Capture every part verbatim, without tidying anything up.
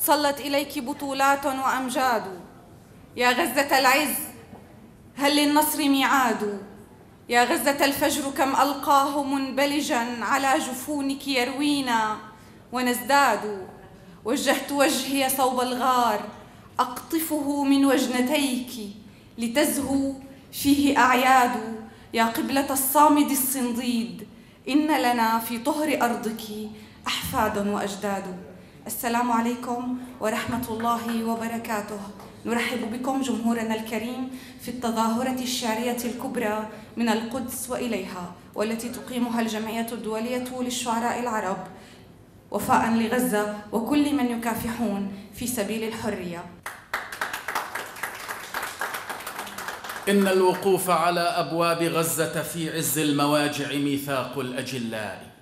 صلت إليك بطولات وأمجاد. يا غزة العز هل للنصر ميعاد؟ يا غزة الفجر كم ألقاه منبلجا على جفونك يروينا ونزداد. وجهت وجهي صوب الغار أقطفه من وجنتيك لتزهو فيه أعياد. يا قبلة الصامد الصنديد إن لنا في طهر أرضك أحفاد وأجداد. السلام عليكم ورحمة الله وبركاته. نرحب بكم جمهورنا الكريم في التظاهرة الشعرية الكبرى من القدس وإليها، والتي تقيمها الجمعية الدولية للشعراء العرب وفاء لغزة وكل من يكافحون في سبيل الحرية. إن الوقوف على أبواب غزة في عز المواجع ميثاق الأجلاء.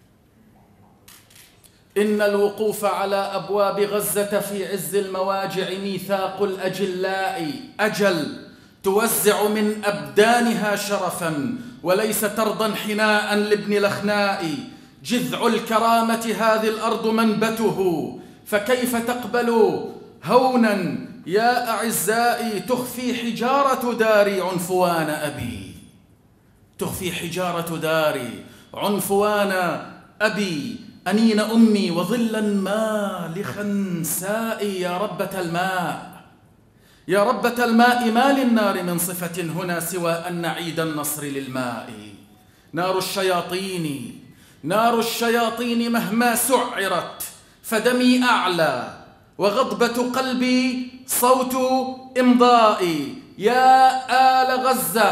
إن الوقوف على أبواب غزة في عز المواجع ميثاق الأجلاء. أجل توزع من أبدانها شرفاً وليس ترضى انحناءً لابن لخناء. جذع الكرامة هذه الأرض منبته، فكيف تقبل هوناً يا أعزائي؟ تخفي حجارة داري عنفوان أبي، تخفي حجارة داري عنفوان أبي. أنين أمي وظلا مالخا سائي. يا ربة الماء، يا ربة الماء، ما للنار من صفة هنا سوى أن نعيد النصر للماء. نار الشياطين، نار الشياطين مهما سعرت فدمي أعلى، وغضبة قلبي صوت إمضائي. يا آل غزة،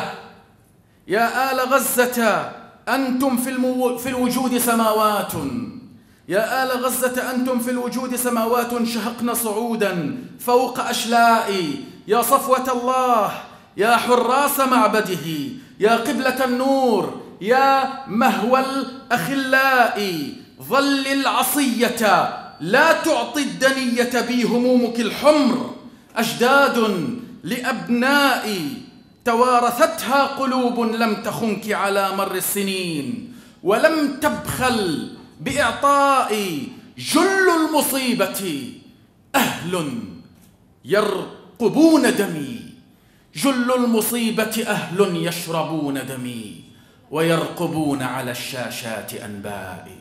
يا آل غزة أنتم في, المو... في الوجود سماوات. يا آل غزة أنتم في الوجود سماوات شهقن صعودا فوق أشلائي. يا صفوة الله، يا حراس معبده، يا قبلة النور، يا مهوى الأخلاء. ظل العصية لا تعطي الدنية بي همومك الحمر. أجداد لأبنائي توارثتها قلوب لم تخنك على مر السنين، ولم تبخل بإعطائي. جل المصيبة أهل يرقبون دمي، جل المصيبة أهل يشربون دمي ويرقبون على الشاشات أنبائي.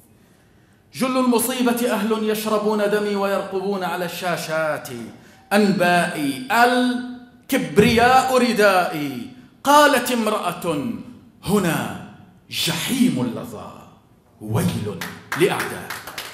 جل المصيبة أهل يشربون دمي ويرقبون على الشاشات أنبائي. الكبرياء ردائي. قالت امرأة هنا جحيم اللظى ويل لأعداء.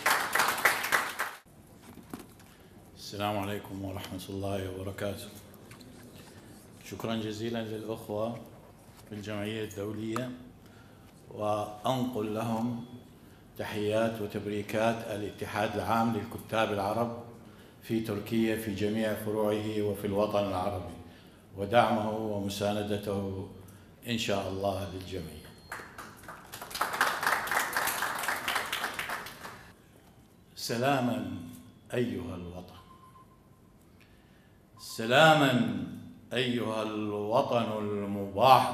السلام عليكم ورحمة الله وبركاته. شكرا جزيلا للأخوة في الجمعية الدولية، وأنقل لهم تحيات وتبريكات الاتحاد العام للكتاب العرب في تركيا في جميع فروعه وفي الوطن العربي، ودعمه ومساندته إن شاء الله للجميع. سلاما أيها الوطن، سلاما أيها الوطن المباح،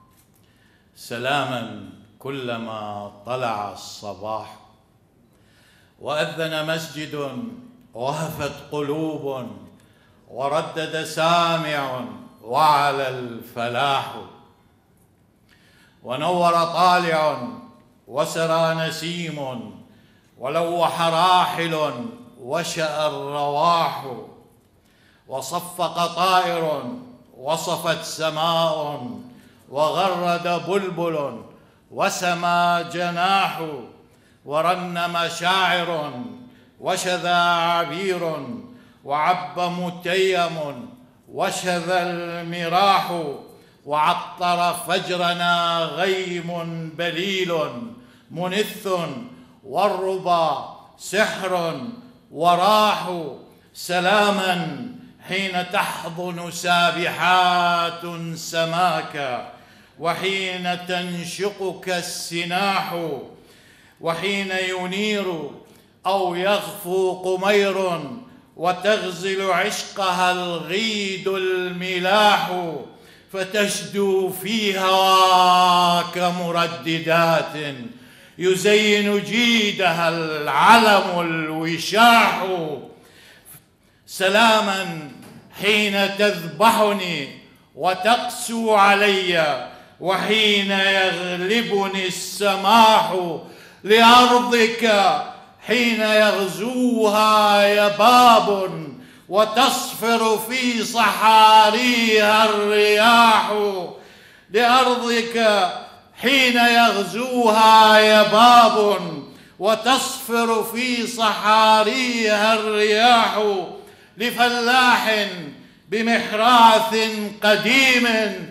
سلاما كلما طلع الصباح. وأذن مسجد وهفت قلوب، وردد سامع وعلى الفلاح. ونور طالع وسرى نسيم، ولوح راحل وشأ الرواح. وصفق طائر وصفت سماء، وغرد بلبل وسما جناح. ورنم شاعر وشذا عبير، وعب متيم وشذا المراح. وعطر فجرنا غيم بليل منث، والربا سحر وراح. سلاما حين تحضن سابحات سماك، وحين تنشقك السناح. وحين ينير أو يغفو قمير، وتغزل عشقها الغيد الملاح. فتشدو في هواك مرددات، يزين جيدها العلم الوشاح. سلاما حين تذبحني وتقسو علي، وحين يغلبني السماح لأرضك، حين يغزوها يباب وتصفر في صحاريها الرياح، لأرضك حين يغزوها يباب وتصفر في صحاريها الرياح، لفلاح بمحراث قديم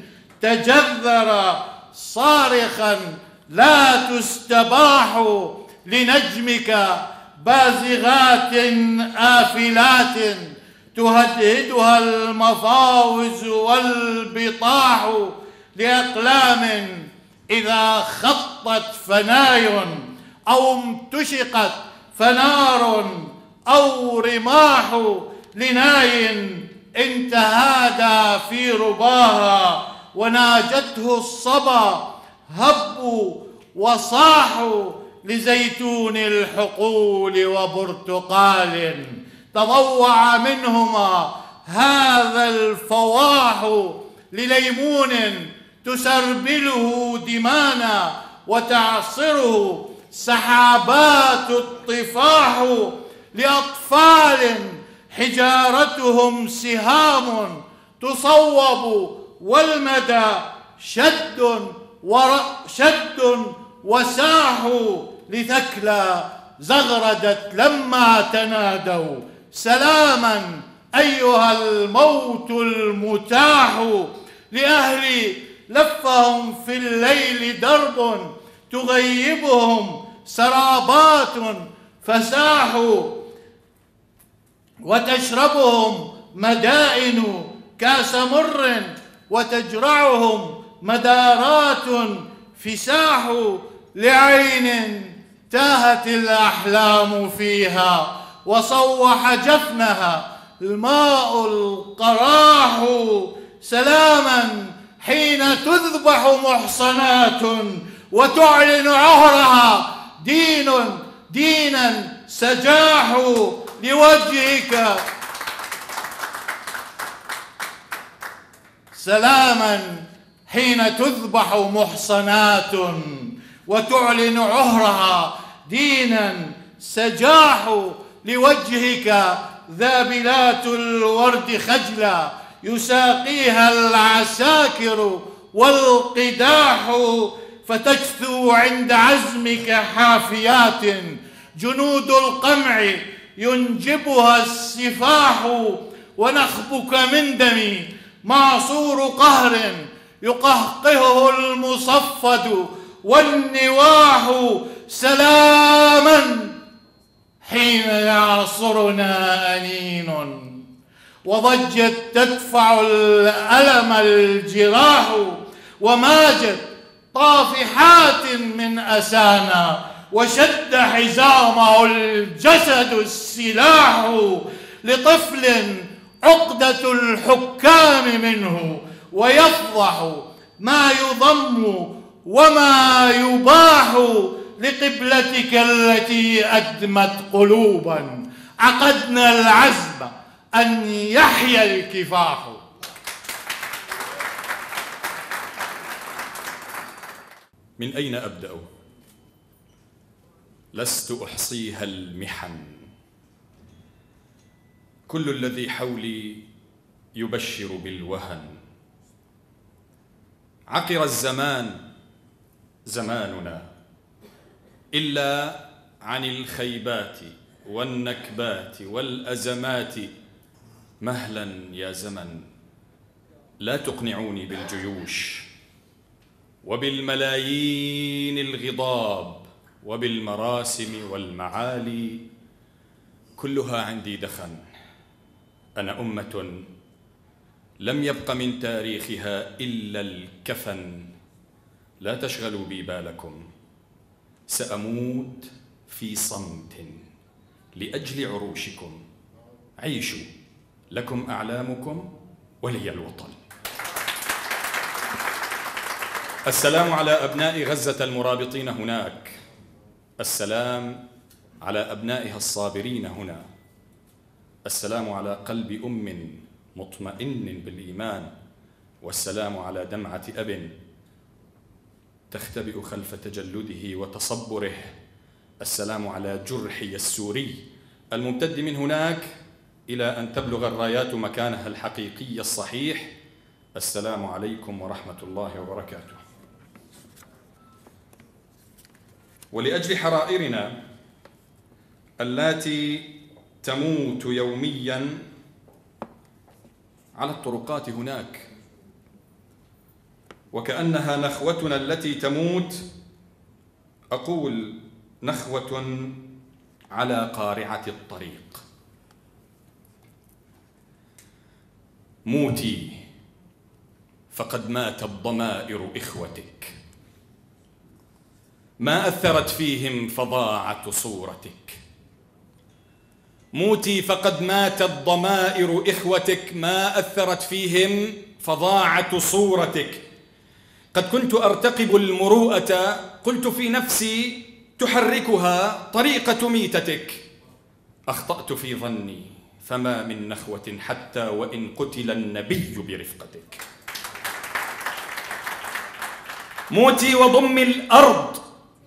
تجذر صارخا لا تستباح، لنجمك بازغات آفلات تهدهدها المفاوز والبطاح، لأقلام إذا خطت فناي أو امتشقت فنار أو رماح، لناي إن تهادى في رباها وناجته الصبا هبوا وصاحوا، لزيتون الحقول وبرتقال تضوع منهما هذا الفواح، لليمون تسربله دمانا وتعصره سحابات الطفاح، لأطفال حجارتهم سهام تصوب والمدى شد شد وساح، لثكلى زغردت لما تنادوا سلاما أيها الموت المتاح، لأهل لفهم في الليل درب تغيبهم سرابات فساحوا، وتشربهم مدائن كاس مر وتجرعهم مدارات فساح، لعين تاهت الأحلام فيها وصوح جفنها الماء القراح، سلاما حين تذبح محصنات وتعلن عهرها دين دينا سجاح، لوجهك سلاما حين تذبح محصنات وتعلن عهرها دينا سجاح، لوجهك ذابلات الورد خجلا يساقيها العساكر والقداح، فتجثو عند عزمك حافيات جنود القمع ينجبها السفاح، ونخبك من دم معصور قهر يقهقهه المصفد والنواح، سلاما حين يعصرنا أنين وضجت تدفع الألم الجراح، وماجت طافحات من أسانا وشد حزامه الجسد السلاح، لطفل عقدة الحكام منه ويفضح ما يضم وما يباح، لقبلتك التي أدمت قلوبا عقدنا العزم أن يحيا الكفاح. من أين أبدأ؟ لست أحصيها المحن، كل الذي حولي يبشر بالوهن، عقر الزمان زماننا إلا عن الخيبات والنكبات والأزمات، مهلا يا زمن لا تقنعوني بالجيوش وبالملايين الغضاب وبالمراسم والمعالي، كلها عندي دخن. أنا أمة لم يبق من تاريخها إلا الكفن، لا تشغلوا بي بالكم، سأموت في صمت لأجل عروشكم، عيشوا لكم أعلامكم ولي الوطن. السلام على أبناء غزة المرابطين هناك، السلام على أبنائها الصابرين هنا، السلام على قلب أم مطمئن بالإيمان، والسلام على دمعة أب تختبئ خلف تجلده وتصبره، السلام على جرحي السوري الممتد من هناك إلى أن تبلغ الرايات مكانها الحقيقي الصحيح. السلام عليكم ورحمة الله وبركاته. ولأجل حرائرنا اللاتي تموت يوميا على الطرقات هناك، وكأنها نخوتنا التي تموت، أقول نخوة على قارعة الطريق. موتي فقد ماتت ضمائر إخوتك، ما أثرت فيهم فظاعة صورتك. موتي فقد ماتت ضمائر إخوتك، ما أثرت فيهم فظاعة صورتك. قد كنت أرتقب المروءة، قلت في نفسي تحركها طريقة ميتتك. أخطأت في ظني، فما من نخوة حتى وإن قتل النبي برفقتك. موتي وضم الأرض،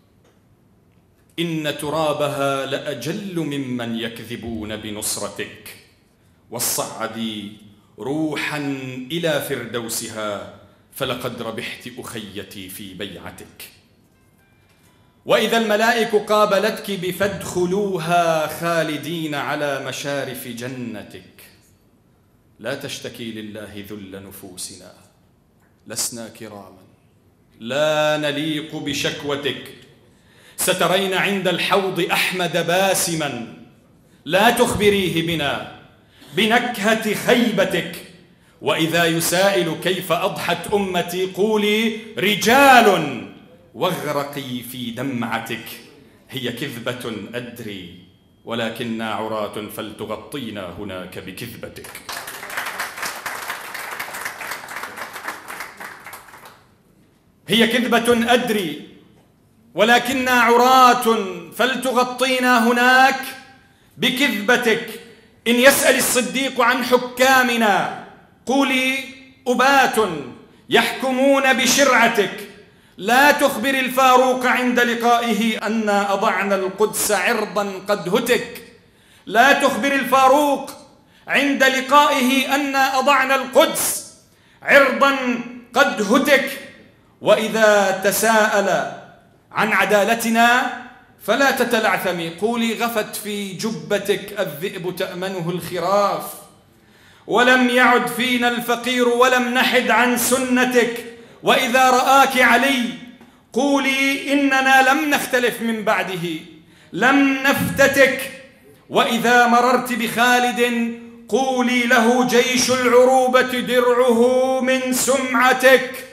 إن ترابها لأجل ممن يكذبون بنصرتك. والصعدي روحا إلى فردوسها، فلقد ربحت أخيتي في بيعتك. وإذا الملائك قابلتك بفادخلوها خالدين على مشارف جنتك، لا تشتكي لله ذل نفوسنا، لسنا كراما، لا نليق بشكوتك. سترين عند الحوض أحمد باسما، لا تخبريه بنا بنكهة خيبتك. وإذا يسائل كيف أضحت أمتي، قولي رجال واغرقي في دمعتك. هي كذبة أدري، ولكننا عراة فلتغطينا هناك بكذبتك. هي كذبة أدري، ولكننا عراة فلتغطينا هناك بكذبتك. إن يسأل الصديق عن حكامنا، قولي أبات يحكمون بشرعتك. لا تخبر الفاروق عند لقائه أنا أضعنا القدس عرضا قد هتك. لا تخبر الفاروق عند لقائه أنا أضعنا القدس عرضا قد هتك. وإذا تساءل عن عدالتنا فلا تتلعثمي، قولي غفت في جبتك الذئب تأمنه الخراف. ولم يعد فينا الفقير ولم نحد عن سنتك. وإذا رآك علي قولي إننا لم نختلف من بعده، لم نفتتك. وإذا مررت بخالد قولي له جيش العروبة درعه من سمعتك.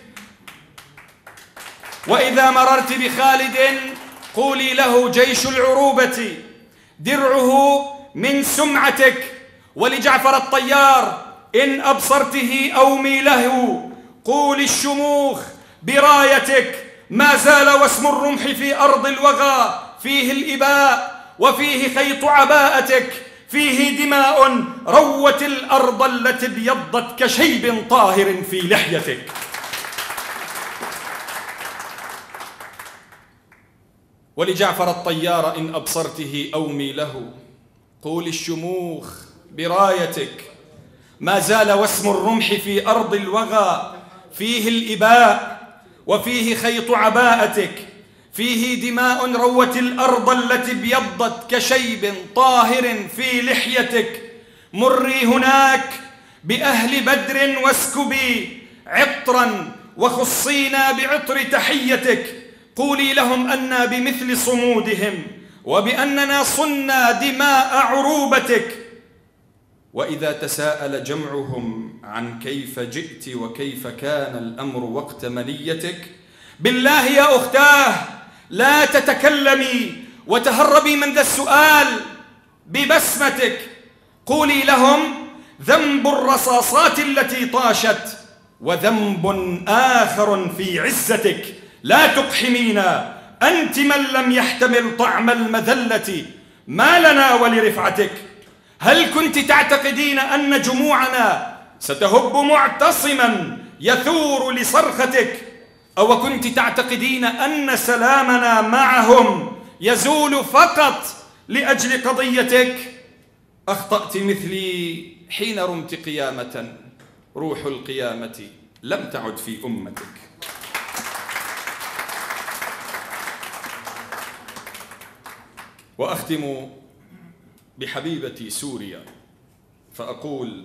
وإذا مررت بخالد قولي له جيش العروبة درعه من سمعتك. ولجعفر الطيار إن أبصرته أومي له، قولي الشموخ برايتك. ما زال واسم الرمح في أرض الوغى، فيه الإباء وفيه خيط عباءتك. فيه دماء روت الأرض التي ابيضت كشيب طاهر في لحيتك. ولجعفر الطيار إن أبصرته أومي له، قولي الشموخ برايتك. ما زال واسم الرمح في أرض الوغى، فيه الإباء وفيه خيط عباءتك. فيه دماء روت الأرض التي ابيضت كشيب طاهر في لحيتك. مري هناك بأهل بدر واسكبي عطرا وخصينا بعطر تحيتك. قولي لهم أنا بمثل صمودهم، وبأننا صنا دماء عروبتك. وإذا تساءل جمعهم عن كيف جئت وكيف كان الأمر وقت منيتك، بالله يا أختاه لا تتكلمي وتهربي من ذا السؤال ببسمتك. قولي لهم ذنب الرصاصات التي طاشت وذنب آخر في عزتك. لا تقحمينا، أنت من لم يحتمل طعم المذلة، ما لنا ولرفعتك. هل كنت تعتقدين أن جموعنا ستهب معتصما يثور لصرختك؟ أو كنت تعتقدين أن سلامنا معهم يزول فقط لأجل قضيتك؟ أخطأت مثلي حين رمت قيامة روح القيامة لم تعد في أمتك. وأختم بحبيبتي سوريا، فأقول: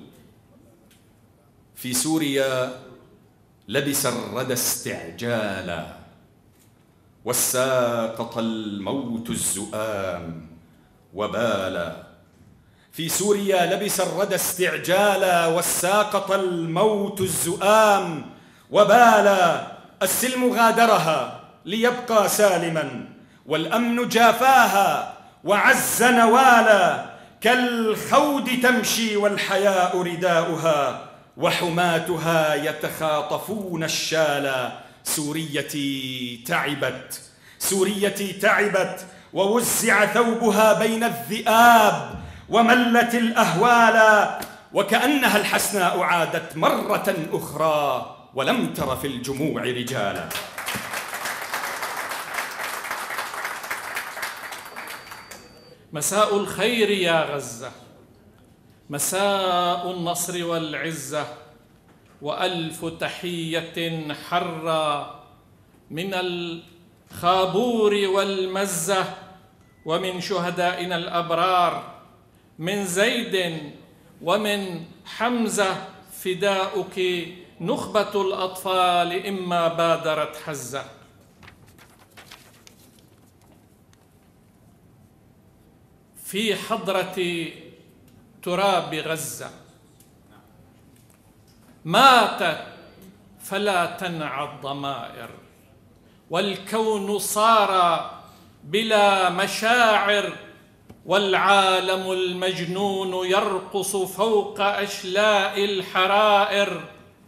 في سوريا لبس الردى استعجالا، والساقط الموت الزؤام وبالا. في سوريا لبس الردى استعجالا، والساقط الموت الزؤام وبالا. السلم غادرها ليبقى سالما، والأمن جافاها وعز نوالا. كالخود تمشي والحياء رداؤها، وحماتها يتخاطفون الشالا. سوريتي تعبت، سوريتي تعبت، ووزع ثوبها بين الذئاب، وملت الأهوالا. وكأنها الحسناء عادت مرة أخرى، ولم تر في الجموع رجالا. مساء الخير يا غزة، مساء النصر والعزة، وألف تحية حرة من الخابور والمزة، ومن شهدائنا الأبرار، من زيد ومن حمزة، فداؤك نخبة الأطفال إما بادرت حزة. في حضرة تراب غزة ماتت فلا تنعى الضمائر، والكون صار بلا مشاعر، والعالم المجنون يرقص فوق أشلاء الحرائر.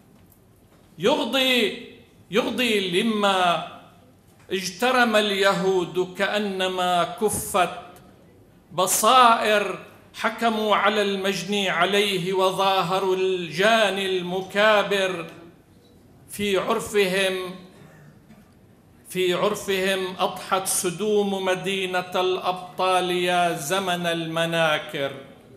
يغضي يغضي لما اجترم اليهود كأنما كفت بصائر. حكموا على المجني عليه وظاهروا الجاني المكابر. في عرفهم في عرفهم أضحت سدوم مدينة الأبطال يا زمن المناكر.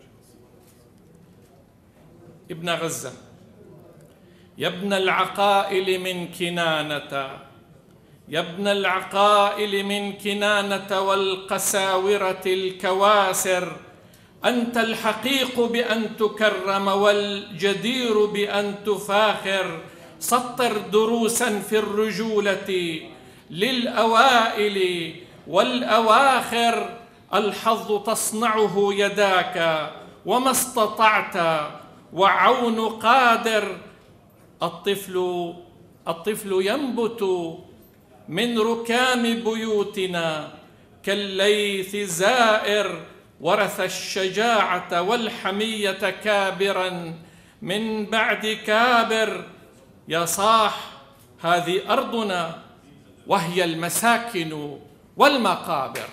ابن غزة، يا ابن العقائل من كنانة، يا ابن العقائل من كنانة والقساورة الكواسر. أنت الحقيق بأن تكرم والجدير بأن تفاخر. سطر دروسا في الرجولة للأوائل والأواخر. الحظ تصنعه يداك وما استطعت، وعون قادر. الطفل الطفل ينبت من ركام بيوتنا كالليث زائر. ورث الشجاعة والحمية كابرا من بعد كابر. يا صاح، هذه أرضنا وهي المساكن والمقابر.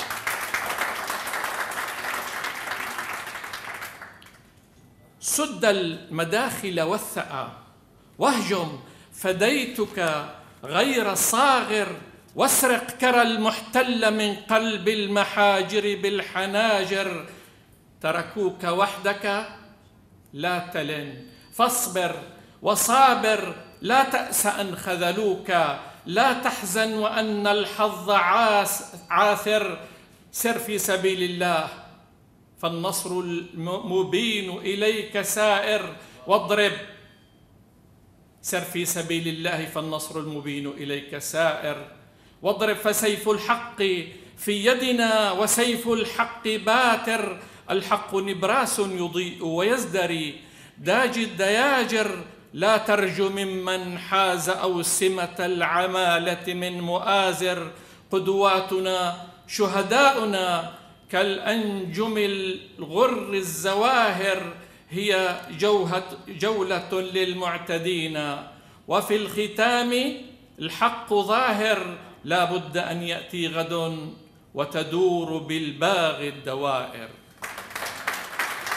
سد المداخل والثأى واهجم، فديتك غير صاغر. واسرق كرى المحتل من قلب المحاجر بالحناجر. تركوك وحدك لا تلن، فاصبر وصابر. لا تأس أن خذلوك، لا تحزن وأن الحظ عاثر. سر في سبيل الله فالنصر المبين إليك سائر. واضرب سر في سبيل الله فالنصر المبين إليك سائر. واضرب فسيف الحق في يدنا وسيف الحق باتر. الحق نبراس يضيء ويزدري داجي الدياجر. لا ترجو ممن حاز أوسمة العمالة من مؤازر. قدواتنا شهداؤنا كالأنجم الغر الزواهر. هي جوهة جولة للمعتدين. وفي الختام الحق ظاهر. لا بد أن يأتي غد وتدور بالباغي الدوائر.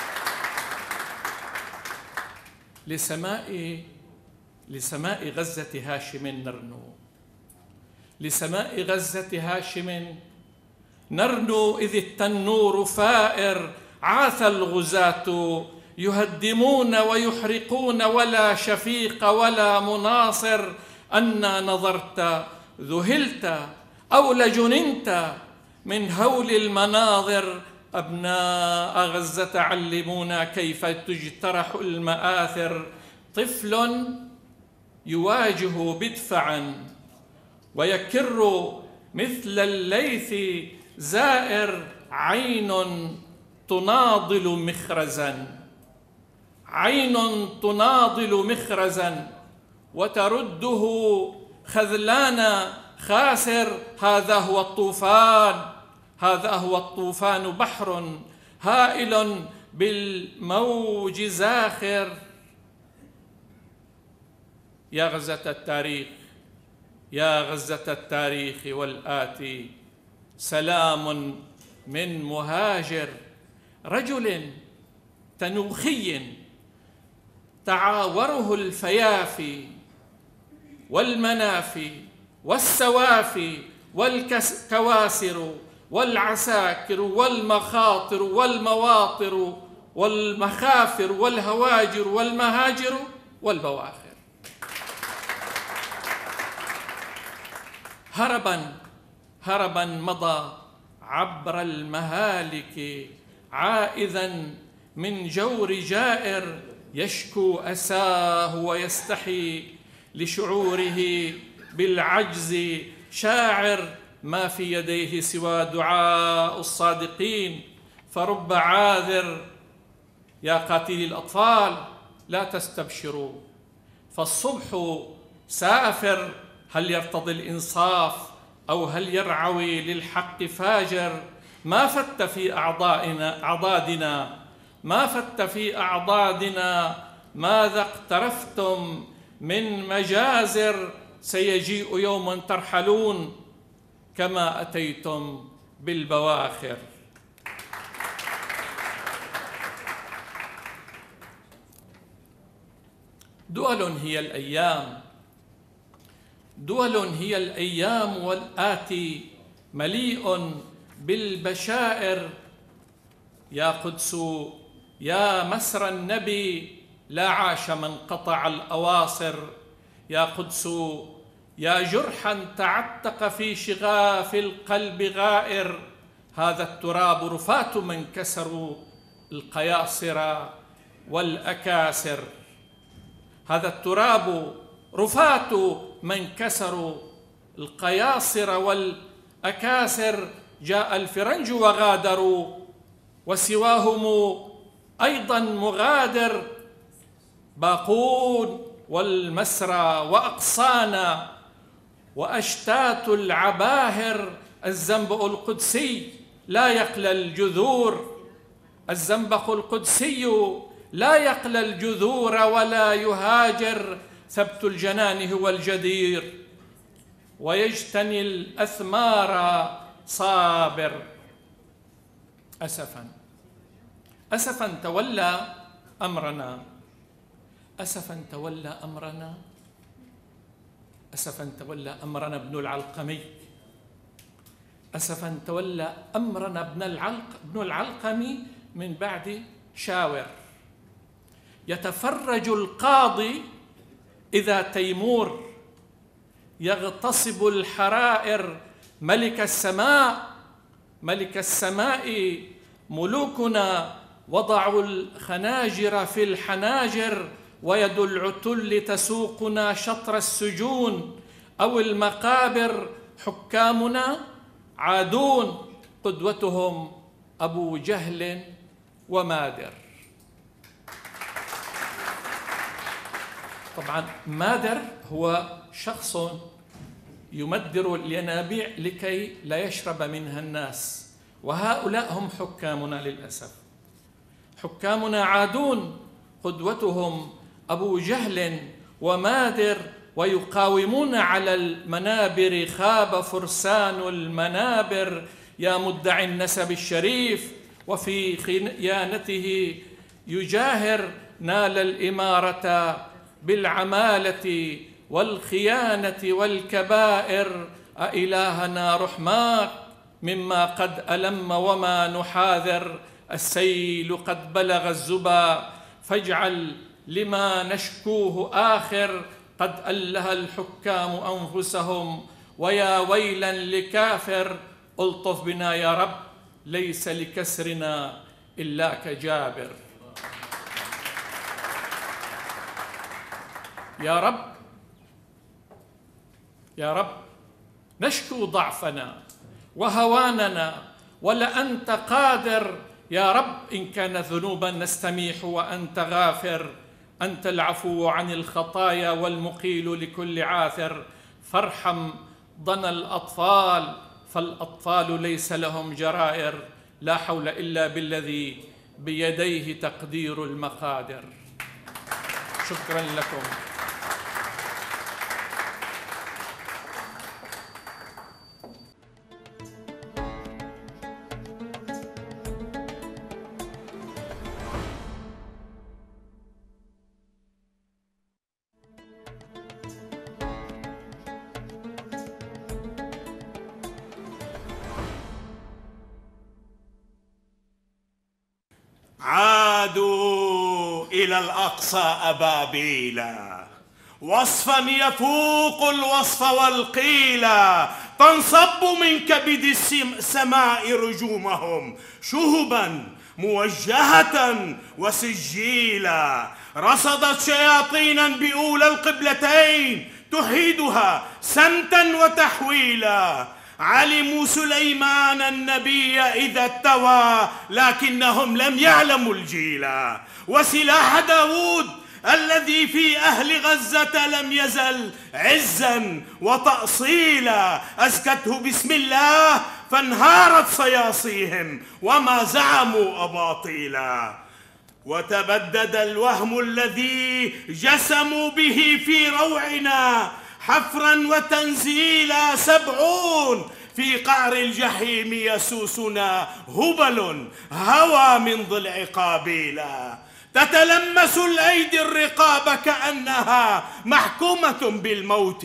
لسماء لسماء غزة هاشم نرنو، لسماء غزة هاشم نرنو، إذ التنور فائر عاث الغزاة يهدمون ويحرقون ولا شفيق ولا مناصر. أنا نظرت ذهلت أو لجننت من هول المناظر. أبناء غزة علمونا كيف تجترح المآثر. طفل يواجه بدفعا ويكر مثل الليث زائر، عين تناضل مخرزا، عين تناضل مخرزا وترده خذلان خاسر. هذا هو الطوفان، هذا هو الطوفان، بحر هائل بالموج زاخر. يا غزة التاريخ، يا غزة التاريخ والآتي، سلام من مهاجر، رجل تنوخي تعاوره الفيافي والمنافي والسوافي والكواسر والعساكر والمخاطر والمواطر والمخافر والهواجر والمهاجر والبواخر. هربا هربا مضى عبر المهالك، عائذا من جور جائر، يشكو أساه ويستحي لشعوره بالعجز، شاعر ما في يديه سوى دعاء الصادقين. فرب عاذر يا قاتلي الأطفال لا تستبشروا، فالصبح سافر، هل يرتضي الإنصاف أو هل يرعوي للحق فاجر؟ ما فت في أعضائنا أعضادنا، ما فت في أعضادنا، ماذا اقترفتم من مجازر؟ سيجيء يوم ترحلون كما أتيتم بالبواخر. دول هي الأيام، دول هي الأيام والآتي مليء بالبشائر. يا قدس يا مسرى النبي، لا عاش من قطع الأواصر. يا قدس يا جرحا تعتق في شغاف القلب غائر، هذا التراب رفات من كسروا القياصر والأكاسر. هذا التراب رفات من كسروا القياصر والأكاسر. جاء الفرنج وغادروا وسواهم أيضا مغادر، باقون والمسرى وأقصانا وأشتات العباهر. الزنبق القدسي لا يقلى الجذور، الزنبق القدسي لا يقلى الجذور ولا يهاجر. ثبت الجنان هو الجدير ويجتني الأثمار صابر. أسفا أسفا تولى أمرنا، أسفا تولى أمرنا، أسفا تولى أمرنا ابن العلقمي، أسفا تولى أمرنا ابن العلق ابن العلقمي من بعد شاور. يتفرج القاضي إذا تيمور يغتصب الحرائر. ملك السماء، ملك السماء، ملوكنا وضعوا الخناجر في الحناجر، ويد العتل تسوقنا شطر السجون أو المقابر. حكامنا عادون، قدوتهم أبو جهل ومادر. طبعا مادر هو شخص يمدر الينابيع لكي لا يشرب منها الناس، وهؤلاء هم حكامنا للأسف. حكامنا عادون، قدوتهم أبو جهل ومادر، ويقاومون على المنابر. خاب فرسان المنابر. يا مدعي النسب الشريف وفي خيانته يجاهر، نال الإمارة بالعمالة والخيانة والكبائر، أإلهنا رحماك مما قد ألم وما نحاذر. السيل قد بلغ الزبا فاجعل لما نشكوه آخر، قد أله الحكام أنفسهم ويا ويلا لكافر. ألطف بنا يا رب ليس لكسرنا إلاك جابر. يا رب يا رب نشكو ضعفنا وهواننا ولأنت قادر. يا رب إن كان ذنوبا نستميح وأنت غافر. أنت العفو عن الخطايا والمقيل لكل عاثر. فارحم ضنا الأطفال فالأطفال ليس لهم جرائر. لا حول إلا بالذي بيديه تقدير المقادر. شكرا لكم. عادوا إلى الأقصى أبابيلا، وصفا يفوق الوصف والقيلا، تنصب من كبد السماء رجومهم شهبا موجهة وسجيلا. رصدت شياطينا بأولى القبلتين تحيدها سمتا وتحويلا. علموا سليمان النبي إذا اتوى لكنهم لم يعلموا الجيلا. وسلاح داود الذي في أهل غزة لم يزل عزا وتأصيلا. أزكته بسم الله فانهارت صياصيهم وما زعموا أباطيلا. وتبدد الوهم الذي جسموا به في روعنا حفرا وتنزيلا. سبعون في قعر الجحيم يسوسنا هبل هوى من ضلع قابيلا. تتلمس الأيدي الرقاب كأنها محكومة بالموت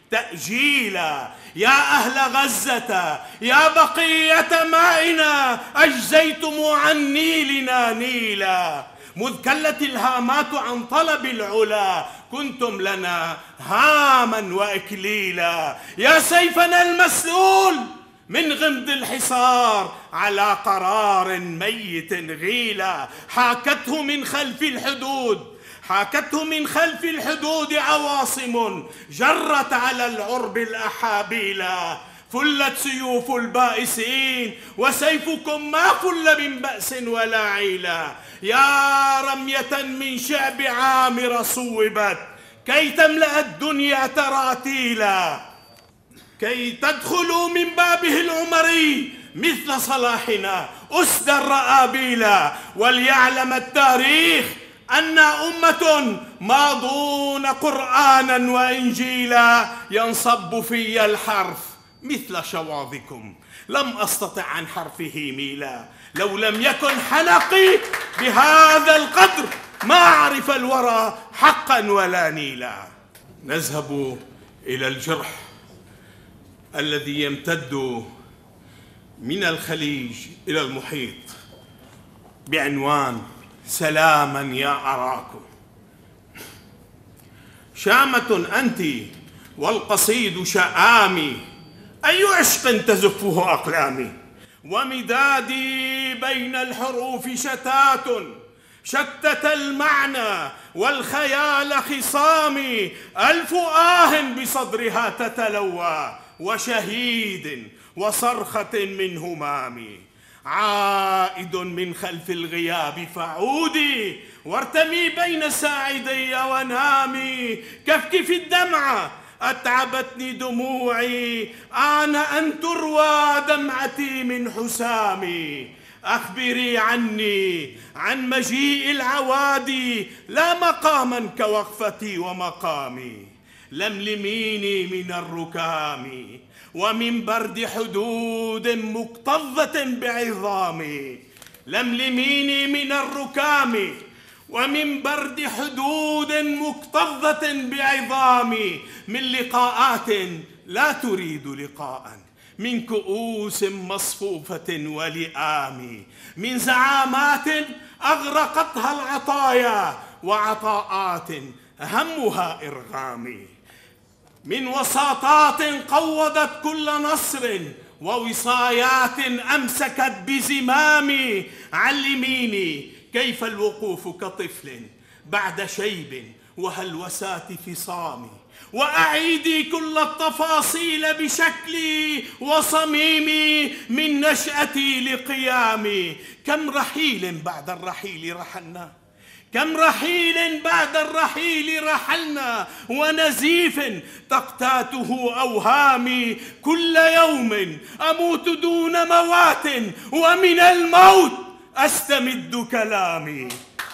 تأجيلا. يا أهل غزة يا بقية مائنا أجزيتم عن نيلنا نيلا. مذ كلت الهامات عن طلب العلا كنتم لنا هاما وإكليلا. يا سيفنا المسلول من غمد الحصار على قرار ميت غيلا. حاكته من خلف الحدود حاكته من خلف الحدود عواصم جرت على العرب الأحابيلا. فلت سيوف البائسين وسيفكم ما فل من بأس ولا عيلا. يا رمية من شعب عامر صوبت كي تملأ الدنيا تراتيلا. كي تدخلوا من بابه العمري مثل صلاحنا أسد الرآبيلا. وليعلم التاريخ أن أمة ماضون قرآنا وإنجيلا. ينصب في الحرف مثل شواظكم لم أستطع عن حرفه ميلا. لو لم يكن حنقي بهذا القدر ما عرف الورى حقا ولا نيلا. نذهب إلى الجرح الذي يمتد من الخليج إلى المحيط بعنوان سلاما يا أراكم. شامة أنت والقصيد شآمي، أي عشق تزفه أقلامي. ومدادي بين الحروف شتات شتت المعنى والخيال خصامي. ألف آه بصدرها تتلوى وشهيد وصرخة من همامي. عائد من خلف الغياب فعودي وارتمي بين ساعدي ونامي. كفكفي الدمعة أتعبتني دموعي آن أن تروى دمعتي من حسامي. أخبري عني عن مجيء العوادي لا مقاما كوقفتي ومقامي. لملميني من الركام ومن برد حدود مكتظة بعظامي. لملميني من الركام ومن برد حدود مكتظة بعظام، من لقاءات لا تريد لقاء، من كؤوس مصفوفة ولئام، من زعامات أغرقتها العطايا وعطاءات همها إرغام، من وساطات قوضت كل نصر ووصايات أمسكت بزمام. علميني كيف الوقوف كطفل بعد شيب وهلوسات فصام، وأعيدي كل التفاصيل بشكلي وصميمي من نشأتي لقيامي. كم رحيل بعد الرحيل رحلنا، كم رحيل بعد الرحيل رحلنا، ونزيف تقتاته أوهامي. كل يوم أموت دون موات، ومن الموت أستمد كلامي.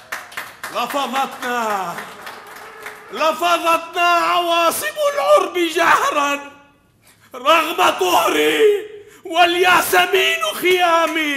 لفظتنا لفظتنا عواصف العرب جهرا رغم طهري والياسمين خيامي.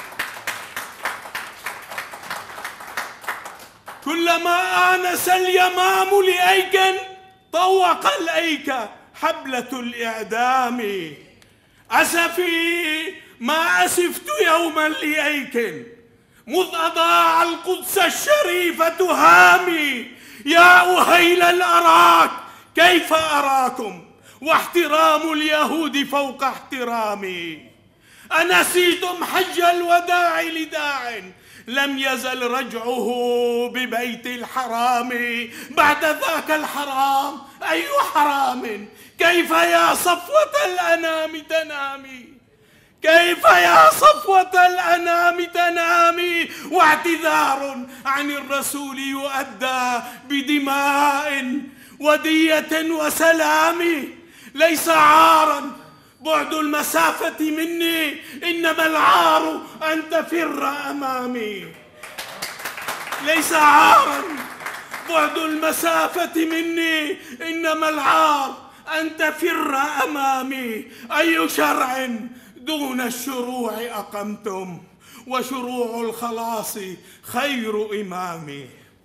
كلما آنس اليمام لأيك طوق الأيك حبلة الإعدام. أسفي ما أسفت يوما لأيك مذ أضاع القدس الشريفة هامي. يا أهيل الأراك كيف أراكم واحترام اليهود فوق احترامي. أنسيتم حج الوداع لداع لم يزل رجعه ببيت الحرام. بعد ذاك الحرام أي حرام؟ كيف يا صفوة الأنام تنامي، كيف يا صفوة الأنام تنامي. واعتذار عن الرسول يؤدى بدماء ودية وسلام. ليس عارا بعد المسافة مني، إنما العار أن تفر أمامي. ليس عارا بعد المسافة مني، إنما العار أن تفر أمامي. أي شرع دون الشروع أقمتم، وشروع الخلاص خير إمامي.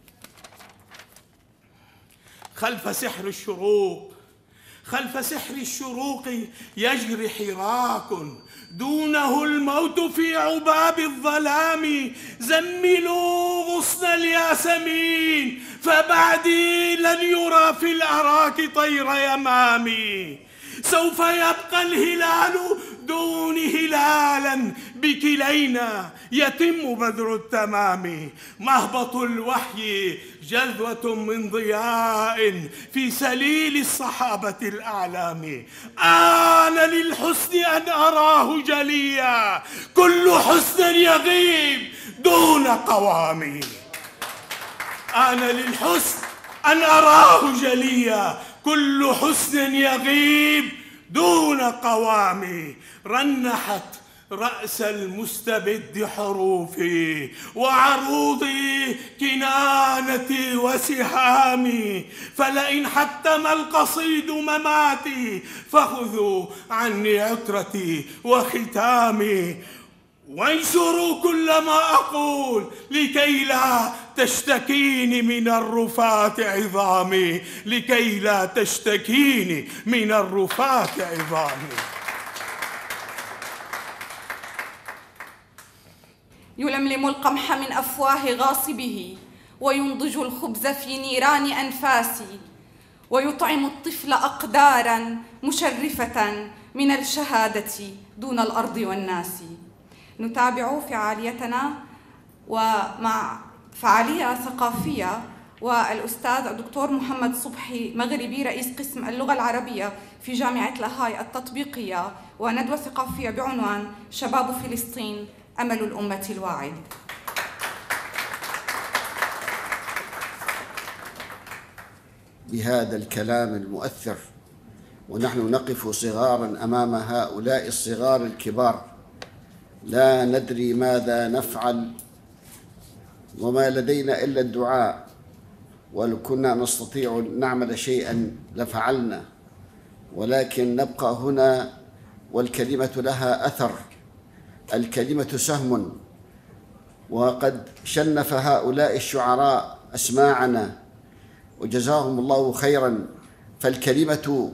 خلف سحر الشروق خلف سحر الشروق يجري حراك، دونه الموت في عباب الظلام. زملوا غصن الياسمين فبعدي لن يرى في الأراك طير يمامي. سوف يبقى الهلال دون هلالا، بكلينا يتم بدر التمام. مهبط الوحي جذوة من ضياء في سليل الصحابة الأعلام. آن للحسن أن أراه جليا، كل حسن يغيب دون قوام. آن للحسن أن أراه جليا، كل حسن يغيب دون قوام. رنحت رأس المستبد حروفي وعروضي كنانتي وسهامي. فلئن حتم القصيد مماتي فخذوا عني عترتي وختامي. وانشروا كل ما أقول لكي لا تشتكيني من الرفات عظامي، لكي لا تشتكيني من الرفات عظامي. يلملم القمح من أفواه غاصبه، وينضج الخبز في نيران أنفاسي، ويطعم الطفل أقدارا مشرفة من الشهادة دون الأرض والناس. نتابع فعاليتنا ومع فعالية ثقافية، والأستاذ الدكتور محمد صبحي مغربي رئيس قسم اللغة العربية في جامعة لاهاي التطبيقية، وندوة ثقافية بعنوان شباب فلسطين أمل الأمة الواعد. بهذا الكلام المؤثر، ونحن نقف صغارا أمام هؤلاء الصغار الكبار، لا ندري ماذا نفعل وما لدينا إلا الدعاء، ولو كنا نستطيع أن نعمل شيئا لفعلنا، ولكن نبقى هنا والكلمة لها أثر. الكلمة سهم، وقد شنف هؤلاء الشعراء أسماعنا وجزاهم الله خيرا. فالكلمة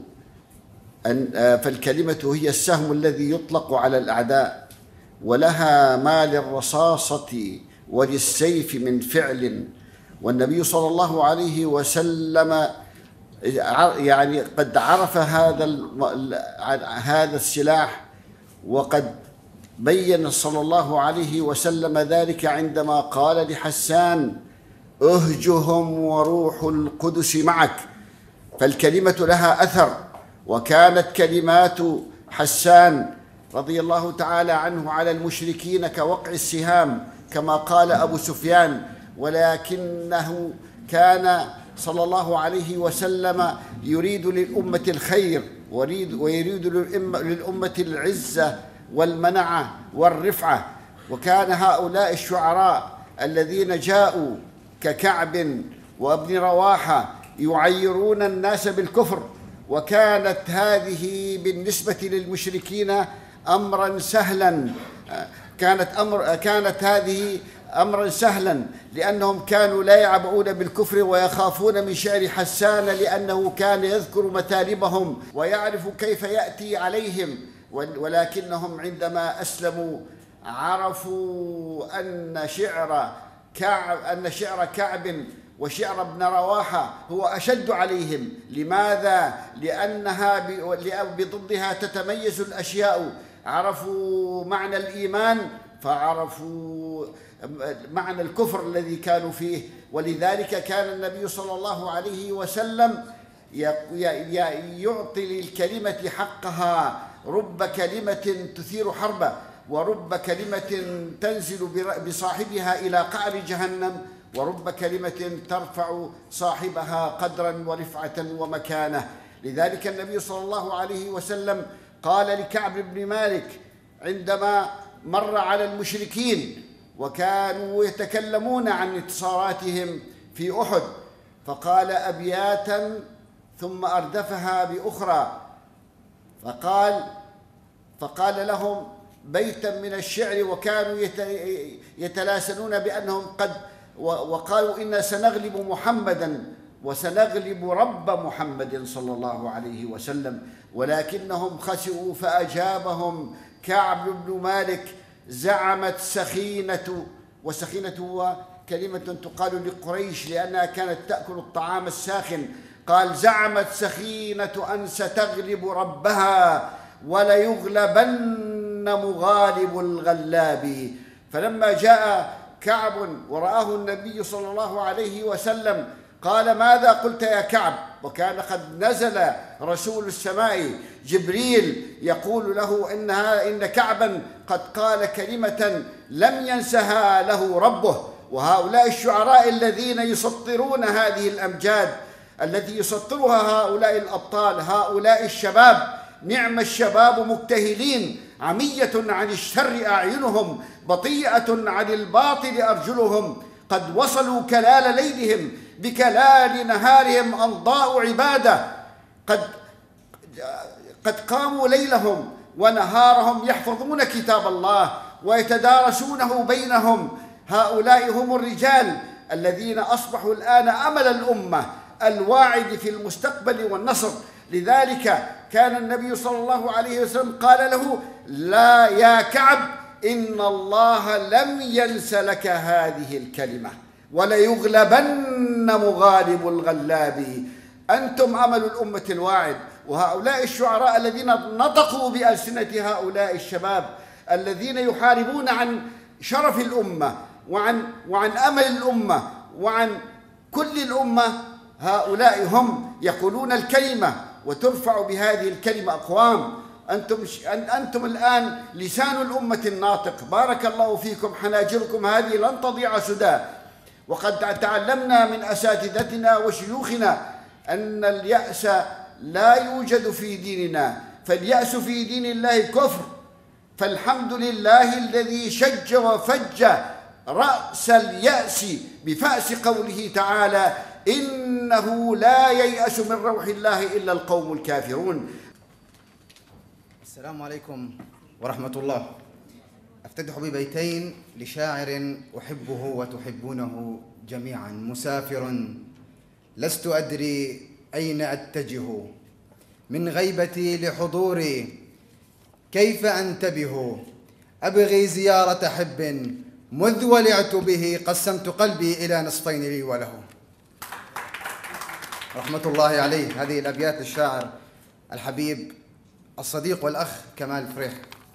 فالكلمة هي السهم الذي يطلق على الأعداء، ولها ما للرصاصة وللسيف من فعل. والنبي صلى الله عليه وسلم يعني قد عرف هذا هذا السلاح، وقد بين صلى الله عليه وسلم ذلك عندما قال لحسان: اهجهم وروح القدس معك. فالكلمة لها أثر، وكانت كلمات حسان رضي الله تعالى عنه على المشركين كوقع السهام كما قال أبو سفيان، ولكنه كان صلى الله عليه وسلم يريد للأمة الخير ويريد للأمة العزة والمنعة والرفعة. وكان هؤلاء الشعراء الذين جاءوا ككعب وابن رواحة يعيرون الناس بالكفر، وكانت هذه بالنسبة للمشركين أمرا سهلا كانت أمر كانت هذه أمرا سهلا لأنهم كانوا لا يعبؤون بالكفر ويخافون من شعر حسان، لأنه كان يذكر مثالبهم ويعرف كيف يأتي عليهم. ولكنهم عندما أسلموا عرفوا أن شعر كعب أن شعر كعب وشعر ابن رواحة هو أشد عليهم. لماذا؟ لأنها بضدها تتميز الأشياء. عرفوا معنى الإيمان فعرفوا معنى الكفر الذي كانوا فيه. ولذلك كان النبي صلى الله عليه وسلم يعطي للكلمة حقها. رب كلمة تثير حربا، ورب كلمة تنزل بصاحبها إلى قعر جهنم، ورب كلمة ترفع صاحبها قدرا ورفعة ومكانة. لذلك النبي صلى الله عليه وسلم قال لكعب بن مالك عندما مر على المشركين وكانوا يتكلمون عن انتصاراتهم في أحد، فقال أبياتا ثم أردفها بأخرى، فقال فقال لهم بيتا من الشعر، وكانوا يتلاسنون بأنهم قد وقالوا إنا سنغلب محمدا وسنغلب رب محمد صلى الله عليه وسلم، ولكنهم خسئوا. فأجابهم كعب بن مالك: زعمت سخينة، وسخينة هو كلمة تقال لقريش لأنها كانت تأكل الطعام الساخن، قال: زعمت سخينة أن ستغلب ربها وليغلبن مغالب الغلاب. فلما جاء كعب ورآه النبي صلى الله عليه وسلم قال: ماذا قلت يا كعب؟ وكان قد نزل رسول السماء جبريل يقول له إنها إن كعبا قد قال كلمة لم ينسها له ربه. وهؤلاء الشعراء الذين يسطرون هذه الأمجاد التي يسطرها هؤلاء الأبطال، هؤلاء الشباب، نعم الشباب مبتهلين، عمية عن الشر أعينهم، بطيئة عن الباطل أرجلهم، قد وصلوا كلال ليلهم بكلال نهارهم أنضاء عبادة، قد قد قاموا ليلهم ونهارهم يحفظون كتاب الله ويتدارسونه بينهم. هؤلاء هم الرجال الذين أصبحوا الآن أمل الأمة الواعد في المستقبل والنصر. لذلك كان النبي صلى الله عليه وسلم قال له: لا يا كعب، إن الله لم ينس لك هذه الكلمة وليغلبن مغالب الغلاب. أنتم أمل الأمة الواعد. وهؤلاء الشعراء الذين نطقوا بألسنة هؤلاء الشباب الذين يحاربون عن شرف الأمة وعن وعن أمل الأمة وعن كل الأمة، هؤلاء هم يقولون الكلمة وترفع بهذه الكلمة أقوام. أنتم أنتم الآن لسان الأمة الناطق. بارك الله فيكم. حناجركم هذه لن تضيع سدى. وقد تعلمنا من أساتذتنا وشيوخنا أن اليأس لا يوجد في ديننا، فاليأس في دين الله كفر. فالحمد لله الذي شج وفج رأس اليأس بفأس قوله تعالى: إنه لا ييأس من روح الله إلا القوم الكافرون. السلام عليكم ورحمة الله. أفتتح ببيتين لشاعر أحبه وتحبونه جميعا. مسافر لست أدري أين أتجه، من غيبتي لحضوري كيف أنتبه، أبغي زيارة حب مذ ولعت به، قسمت قلبي إلى نصفين لي وله. رحمة الله عليه. هذه الأبيات للشاعر الحبيب الصديق والأخ كمال فريح.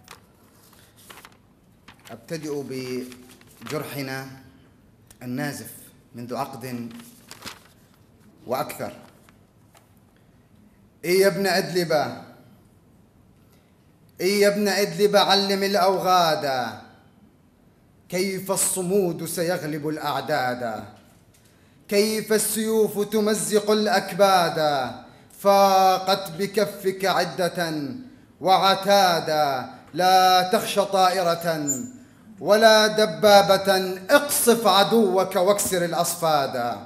أبتدئ بجرحنا النازف منذ عقد وأكثر. إي يا ابن إدلب، إي يا ابن إدلب علم الأوغاد، كيف الصمود سيغلب الأعداد، كيف السيوف تمزق الأكباد، فاقت بكفك عدة وعتادا، لا تخش طائرة ولا دبابة، اقصف عدوك واكسر الأصفاد.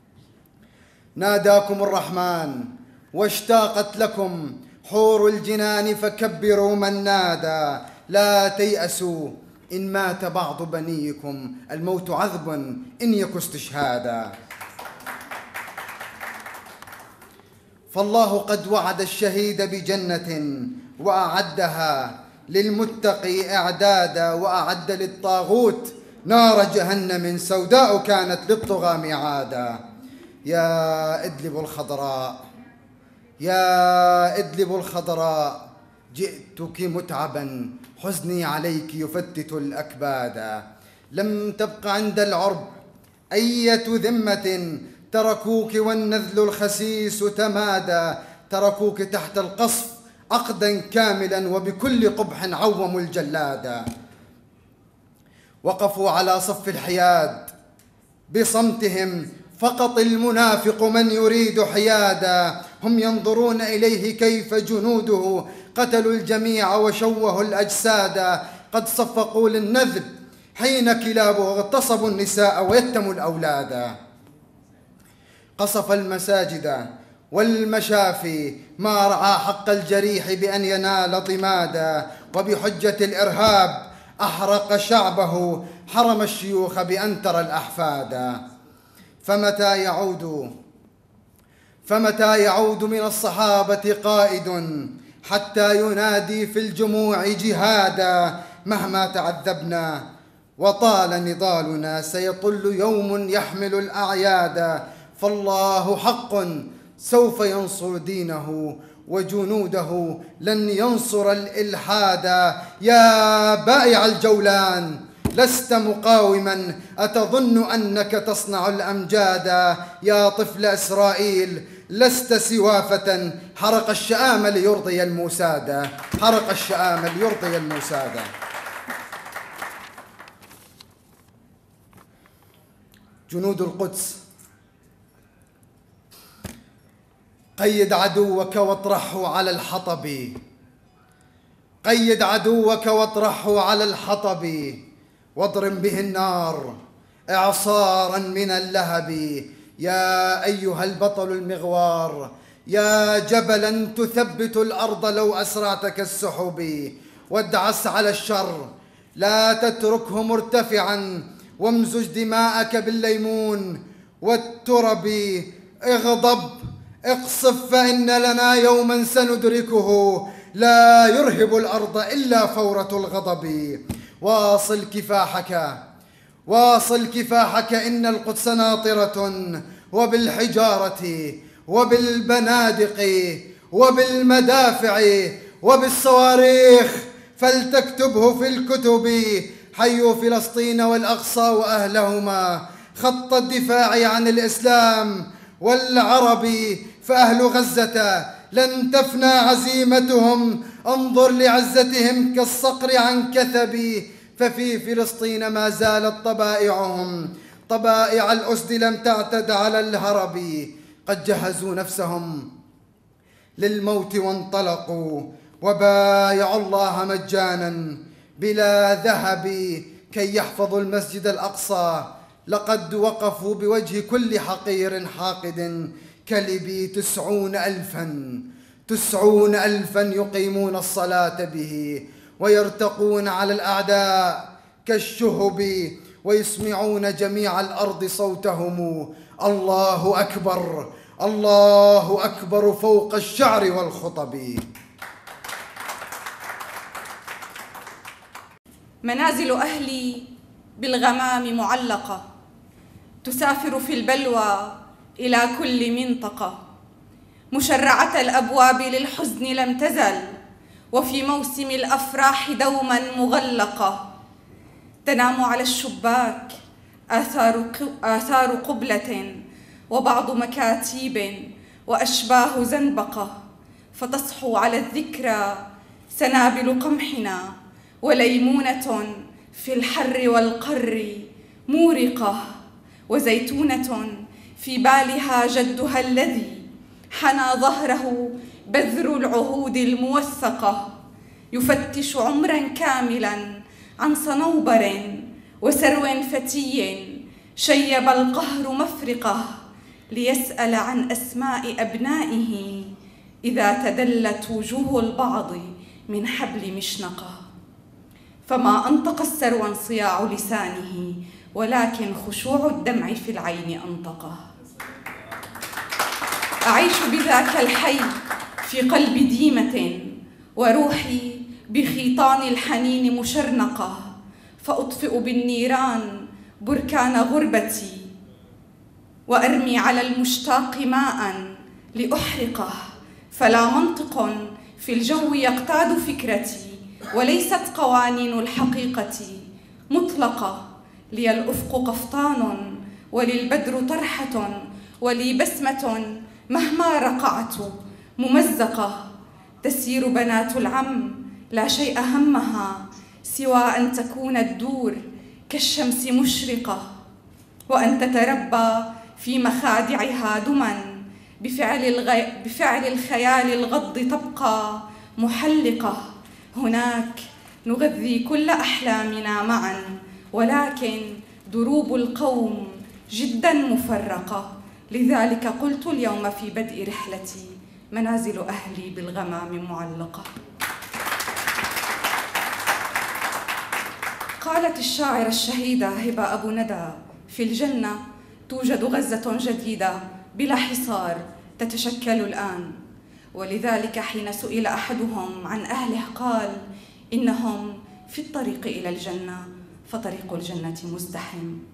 ناداكم الرحمن واشتاقت لكم حور الجنان، فكبروا من نادى، لا تيأسوا إن مات بعض بنيكم، الموت عذب إن يك استشهادا. فالله قد وعد الشهيد بجنة وأعدها للمتقي إعدادا، وأعد للطاغوت نار جهنم سوداء كانت للطغى ميعادا. يا إدلب الخضراء، يا إدلب الخضراء، جئتك متعبا، حزني عليك يفتت الأكبادا. لم تبق عند العرب أية ذمة، تركوك والنذل الخسيس تمادى، تركوك تحت القصف عقدا كاملا، وبكل قبح عوموا الجلادا. وقفوا على صف الحياد بصمتهم، فقط المنافق من يريد حيادا، هم ينظرون إليه كيف جنوده قتلوا الجميع وشوهوا الأجساد، قد صفقوا للنذل حين كلابه اغتصبوا النساء ويتموا الأولاد. قصف المساجد والمشافي، ما رعى حق الجريح بأن ينال ضمادا، وبحجة الإرهاب أحرق شعبه، حرم الشيوخ بأن ترى الأحفادا. فمتى يعود فمتى يعود من الصحابة قائد، حتى ينادي في الجموع جهادا، مهما تعذبنا وطال نضالنا، سيطل يوم يحمل الأعيادا. فالله حق سوف ينصر دينه، وجنوده لن ينصر الإلحادا. يا بائع الجولان لست مقاوما، أتظن أنك تصنع الأمجادا، يا طفل إسرائيل لست سوافة، حرق الشآم ليرضي الموسادا، حرق الشآم ليرضي الموسادا. جنود القدس، قيد عدوك واطرحه على الحطب، قيد عدوك واطرحه على الحطب، واضرم به النار إعصارا من اللهب. يا أيها البطل المغوار، يا جبلا تثبت الأرض لو أسرعت كالسحب، وادعس على الشر لا تتركه مرتفعا، وامزج دماءك بالليمون والترب. اغضب اقصف فإن لنا يوما سندركه، لا يرهب الأرض إلا فورة الغضب. واصل كفاحك، واصل كفاحك، إن القدس ناطرة، وبالحجارة وبالبنادق وبالمدافع وبالصواريخ، فلتكتبه في الكتب. حيوا فلسطين والأقصى وأهلهما، خط الدفاع عن الإسلام والعرب، فأهل غزة لن تفنى عزيمتهم، انظر لعزتهم كالصقر عن كثب. ففي فلسطين ما زالت طبائعهم، طبائع الأسد لم تعتد على الهرب. قد جهزوا نفسهم للموت وانطلقوا، وبايعوا الله مجانا بلا ذهب، كي يحفظوا المسجد الأقصى. لقد وقفوا بوجه كل حقير حاقد كلبي، تسعون ألفا تسعون ألفا يقيمون الصلاة به، ويرتقون على الأعداء كالشهب ويسمعون جميع الأرض صوتهم. الله أكبر، الله أكبر فوق الشعر والخطب. منازل أهلي بالغمام معلقة، تسافر في البلوى إلى كل منطقة. مشرعة الأبواب للحزن لم تزل، وفي موسم الأفراح دوما مغلقة. تنام على الشباك آثار آثار قبلة وبعض مكاتيب وأشباه زنبقة، فتصحو على الذكرى سنابل قمحنا وليمونة في الحر والقر مورقة، وزيتونة في بالها جدها الذي حنى ظهره بذر العهود الموثقة. يفتش عمرا كاملا عن صنوبر وسرو فتي شيب القهر مفرقة، ليسأل عن أسماء أبنائه إذا تدلت وجوه البعض من حبل مشنقة. فما أنطق السرو انصياع لسانه، ولكن خشوع الدمع في العين أنطقه. أعيش بذاك الحي في قلب ديمة، وروحي بخيطان الحنين مشرنقة، فأطفئ بالنيران بركان غربتي، وأرمي على المشتاق ماء لأحرقه. فلا منطق في الجو يقتاد فكرتي، وليست قوانين الحقيقة مطلقة. لي الأفق قفطان وللبدر طرحة، ولي بسمة مهما رقعت ممزقة. تسير بنات العم لا شيء همها سوى أن تكون الدور كالشمس مشرقة، وأن تتربى في مخادعها دما بفعل, الغي... بفعل الخيال الغض تبقى محلقة. هناك نغذي كل أحلامنا معا، ولكن دروب القوم جدا مفرقة. لذلك قلت اليوم في بدء رحلتي: منازل أهلي بالغمام معلقة. قالت الشاعرة الشهيدة هبة أبو ندى: في الجنة توجد غزة جديدة بلا حصار تتشكل الآن. ولذلك حين سئل أحدهم عن أهله قال: إنهم في الطريق إلى الجنة، فطريق الجنة مزدحم.